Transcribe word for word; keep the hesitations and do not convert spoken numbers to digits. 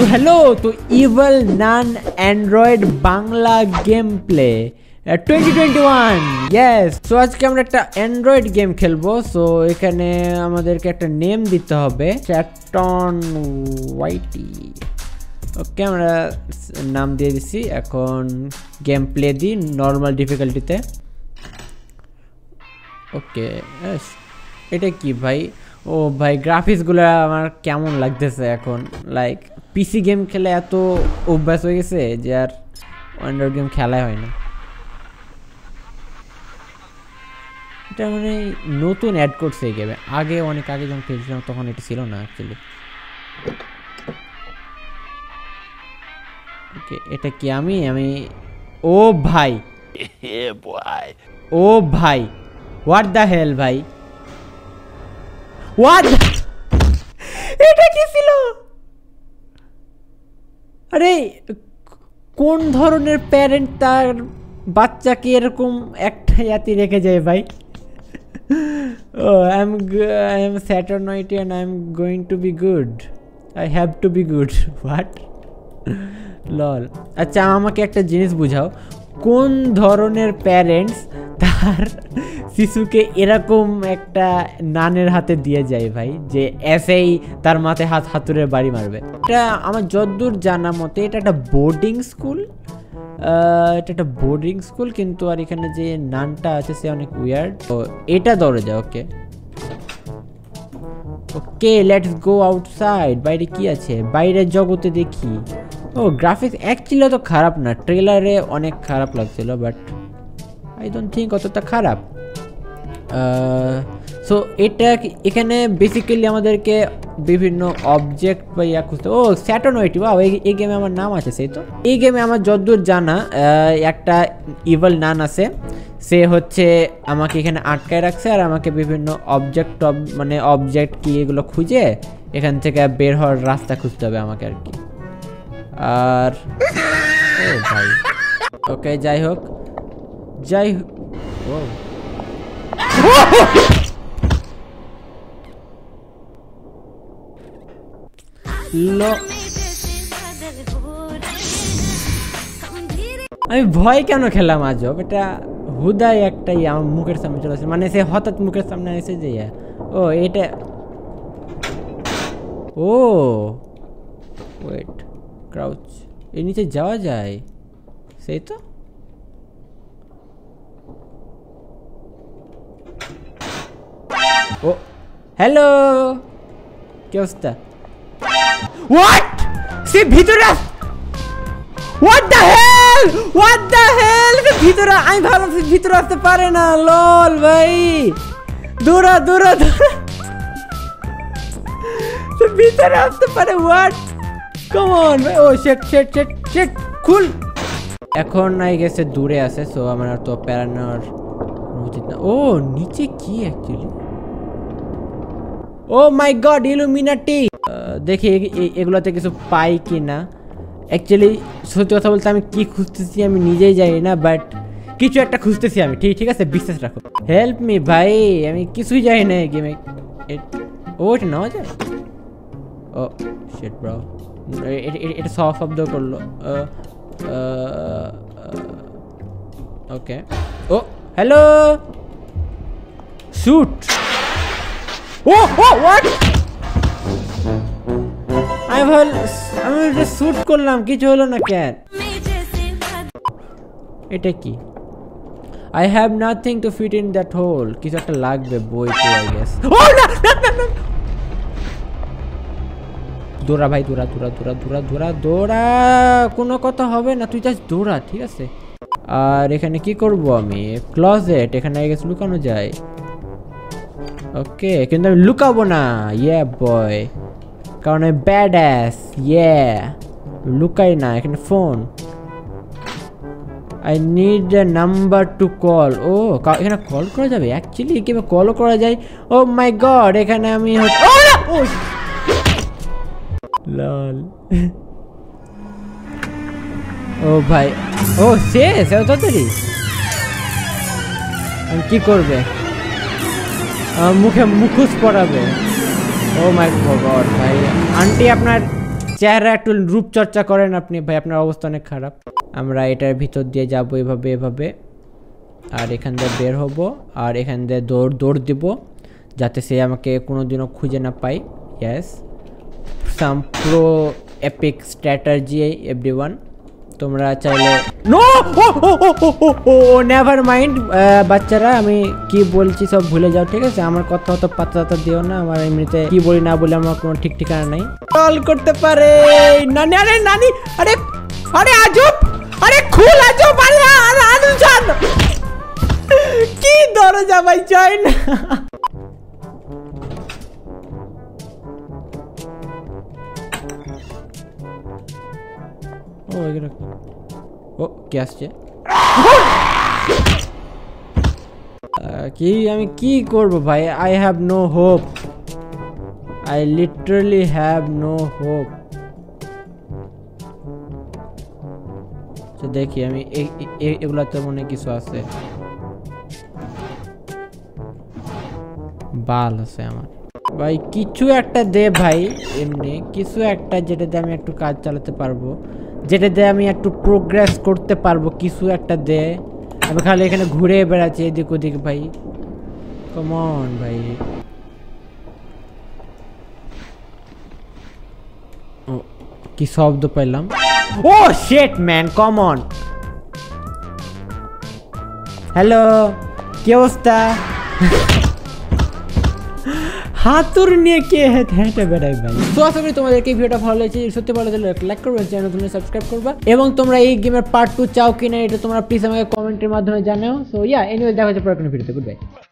তো হ্যালো, তো evil nun android Bangla game play twenty twenty one yes. So আজকে আমরা একটা অ্যান্ড্রয়েড গেম খেলবো। সো এখানে আমাদেরকে একটা নেম দিতে হবে, চ্যাটন ওয়াইটি। ওকে, আমরা নাম দিয়ে দিছি। এখন গেম প্লে দিই নর্মাল ডিফিকাল্টিতে। ওকে, এটা কি ভাই? ও ভাই, গ্রাফিক্সগুলো আমার কেমন লাগতেছে এখন। লাইক পিসি গেম খেলে এত অভ্যাস হয়ে গেছে যে আর অ্যান্ড্রয়েড গেম খেলাই হয় না। এটা মানে নতুন অ্যাড করছে এই গেমে, আগে অনেক আগে যখন খেলছিলাম তখন এটা ছিল না অ্যাকচুয়ালি। ওকে, এটা কি? আমি আমি ও ভাই, ও ভাই, হোয়াট দ্য হেল ভাই, হোয়াট? এটা কি ছিল? আরে কোন ধরনের প্যারেন্ট তার বাচ্চাকে এরকম একটা ইয়াতি রেখে যায় ভাই? Oh I am I am স্যাটার্নয়েটি and I am going to be good, I have to be good. What LOL. আচ্ছা, আমাকে একটা জিনিস বুঝাও, কোন ধরনের প্যারেন্টস তার শিশুকে এরকম একটা নানের হাতে দিয়ে যায় ভাই, যে এসেই তার মাথায় হাত হাতুড়ে বাড়ি মারবে? এটা আমার যতদূর জানা মতে এটা একটা বোর্ডিং স্কুল। এটা একটা বোর্ডিং স্কুল, কিন্তু আর এখানে যে নানটা আছে সে অনেক উইয়ার্ড। তো এটা দরজা। Okay okay, let's go outside. বাইরে কি আছে? বাইরের জগতে দেখি। ও, গ্রাফিক্স অ্যাকচুয়ালি তো খারাপ না, ট্রেলারে অনেক খারাপ লাগছিল, বাট আই ডোন্ট থিঙ্ক অতটা খারাপ। সো এটা এখানে বেসিক্যালি আমাদেরকে বিভিন্ন অবজেক্ট বা ইয়া খুঁজতে। ও স্যাটার্নয়েটি, বা এই গেমে আমার নাম আছে। সেই তো এই গেমে আমার যতদূর জানা একটা ইভল নান আছে, সে হচ্ছে আমাকে এখানে আটকায় রাখছে আর আমাকে বিভিন্ন অবজেক্ট মানে অবজেক্ট কি এগুলো খুঁজে এখান থেকে বের হওয়ার রাস্তা খুঁজতে হবে আমাকে আর কি। আর ও ভাই, ওকে যাই হোক যাই হোক ও আমি ভয় কেন খেলাম আজব? এটা হুদাই একটাই আমার মুখের সামনে চলে আসে, মানে সে হঠাৎ মুখের সামনে এসে যে ও এটা ও ওয়েট ক্রাউচ, এর নিচে যাওয়া যায়? সেই তো। ও হ্যালো, কি অবস্থা? হোয়াট? সে ভিতরে, what the hell, what the hell? ভিতরে, আমি ভালো ভিতরে আসতে পারে না। লল ভাই, দৌড়া দৌড়া দৌড়া, ভিতরে আসতে পারে? হোয়াট? কাম অন ভাই। Oh shit shit shit shit, খুল। এখন আই গেছে দূরে আছে, সো আমার আর তো প্যারানোর উচিত না। ও নিচে কি actually? Oh my god, Illuminati. দেখি এগুলোতে কিছু পাই কি না। অ্যাকচুয়ালি সত্যি কথা বলতে আমি কি খুঁজতেছি আমি নিজেই জানি না, বাট কিছু একটা খুঁজতেছি আমি। ঠিক ঠিক আছে, বিশ্বাস রাখো। হেল্প মি ভাই, আমি কিছুই জানি না এই গেমে। ও এটা নেওয়া যায়? ও শিট ব্রো, এটা সব শব্দ করলো। Okay, oh hello, shoot. Oh oh what? আমি ভাব আমি এটা শুট করলাম, কিছু হলো না কেন? এটা কি? I have nothing to fit in that hole. কিছু একটা লাগবে বইতে আই গেস। ও না না না, দৌড়া ভাই, দৌড়া দৌড়া দৌড়া দৌড়া দৌড়া দৌড়া, কোনো কথা হবে না, তুই জাস্ট দৌড়া, ঠিক আছে? আর এখানে কি করব আমি? ক্লোজেট, এখানে আই গেস লুকানো যায়। ওকে, কিন্তু আমি লুকাবো না, ইয়ে বয়, কারণ আমি ব্যাড অ্যাস। ইয়ে লুকাই না এখানে। Phone, I need a number to call. ও এখানে কল করা যাবে অ্যাকচুয়ালি, কিভাবে কলও করা যায়? ও মাই গড, এখানে আমি ও লল। ও ভাই, ও শেষ তাড়াতাড়ি। আমি কি করবে? মুখে মুখোশ পরাবে? ও মাই গড ভাই, আন্টি আপনার চেহারা একটু রূপচর্চা করেন আপনি ভাই, আপনার অবস্থা অনেক খারাপ। আমরা এটার ভিতর দিয়ে যাবো এভাবে এভাবে, আর এখান দিয়ে বের হব, আর এখান দিয়ে দৌড় দৌড় দিব যাতে সে আমাকে কোনোদিনও খুঁজে না পায়। Yes, some pro epic strategy everyone. তোমরা চাইলে নো ও নেভার মাইন্ড বাচ্চারা, আমি কি বলছি সব ভুলে যাও, ঠিক আছে? আমার কথা অত পাতা পাতা দিও না, আমার এমনিতে কি বলি না বলে আমার কোনো ঠিক ঠিকানা নাই। কল করতে পারে নানি। আরে নানি, আরে আরে আজব, আরে খুল আজব, আরে আনুজান কি দরজা ভাই চাই না। ও এগুলো ও কে আসছে? কি আমি কি করব ভাই? I have no hope, I literally have no hope. তো দেখি আমি এগুলাতে মনে কিছু আছে, বাল আছে আমার ভাই। কিছু একটা দে ভাই, এমনি কিছু একটা যেটাতে আমি একটু কাজ চালাতে পারবো, যেটাতে আমি একটু প্রোগ্রেস করতে পারবো। কিছু একটা দে, আমি খালি এখানে ঘুরে বেড়াচ্ছি এদিক ওদিক ভাই। কাম অন ভাই। ও কি শব্দ পেলাম? Oh shit man, come on. Hello, কি অবস্থা? হাতুর নিয়ে কে হেঁটে বেড়াই ভাই। তো আশা করি তোমাদেরকে ভিডিওটা ভালো লেগেছে। সত্যি ভালো লাগলে লাইক করবে, চ্যানেল তুমি সাবস্ক্রাইব করবা, এবং তোমরা এই গেমের পার্ট টু চাও কিনা এটা তোমরা প্লিজ আমাকে কমেন্টের মাধ্যমে জানাও। সো ইয়া, এনিওয়ে দেখা হচ্ছে পরের কোনো ভিডিওতে। Good by.